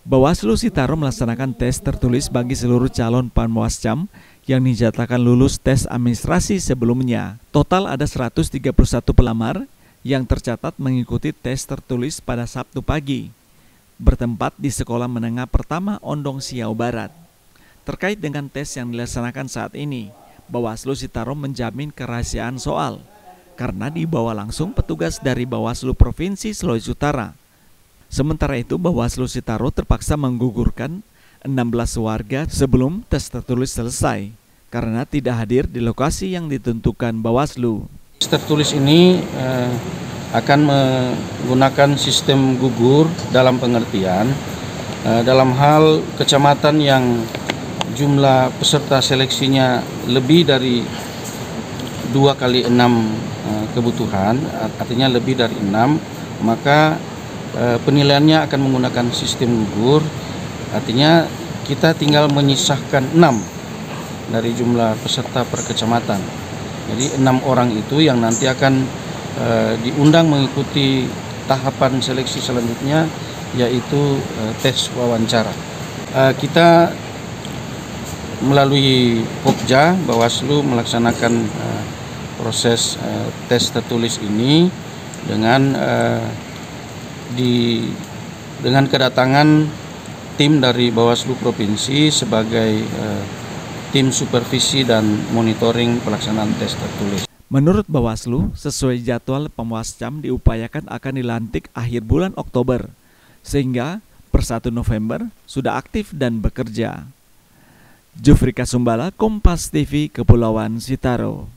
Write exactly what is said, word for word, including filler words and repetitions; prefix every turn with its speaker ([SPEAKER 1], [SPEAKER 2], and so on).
[SPEAKER 1] Bawaslu Sitaro melaksanakan tes tertulis bagi seluruh calon Panwascam yang dinyatakan lulus tes administrasi sebelumnya. Total ada seratus tiga puluh satu pelamar yang tercatat mengikuti tes tertulis pada Sabtu pagi, bertempat di Sekolah Menengah Pertama Ondong Siau Barat. Terkait dengan tes yang dilaksanakan saat ini, Bawaslu Sitaro menjamin kerahasiaan soal karena dibawa langsung petugas dari Bawaslu Provinsi Sulawesi Utara. Sementara itu, Bawaslu Sitaro terpaksa menggugurkan enam belas warga sebelum tes tertulis selesai karena tidak hadir di lokasi yang ditentukan Bawaslu.
[SPEAKER 2] Tes tertulis ini eh, akan menggunakan sistem gugur dalam pengertian eh, dalam hal kecamatan yang jumlah peserta seleksinya lebih dari dua kali enam eh, kebutuhan, artinya lebih dari enam, maka penilaiannya akan menggunakan sistem gugur, artinya kita tinggal menyisahkan enam dari jumlah peserta per kecamatan. Jadi enam orang itu yang nanti akan e, diundang mengikuti tahapan seleksi selanjutnya, yaitu e, tes wawancara. E, kita melalui Pokja, Bawaslu melaksanakan e, proses e, tes tertulis ini dengan e, Di, dengan kedatangan tim dari Bawaslu Provinsi sebagai eh, tim supervisi dan monitoring pelaksanaan tes tertulis.
[SPEAKER 1] Menurut Bawaslu, sesuai jadwal Panwascam diupayakan akan dilantik akhir bulan Oktober, sehingga per satu November sudah aktif dan bekerja. Jufrika Sumbala, Kompas T V, Kepulauan Sitaro.